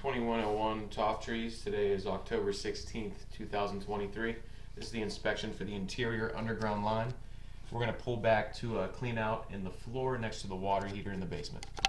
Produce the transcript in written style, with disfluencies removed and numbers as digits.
2101 Toff Trees. Today is October 16th, 2023. This is the inspection for the interior underground line. We're going to pull back to clean out in the floor next to the water heater in the basement.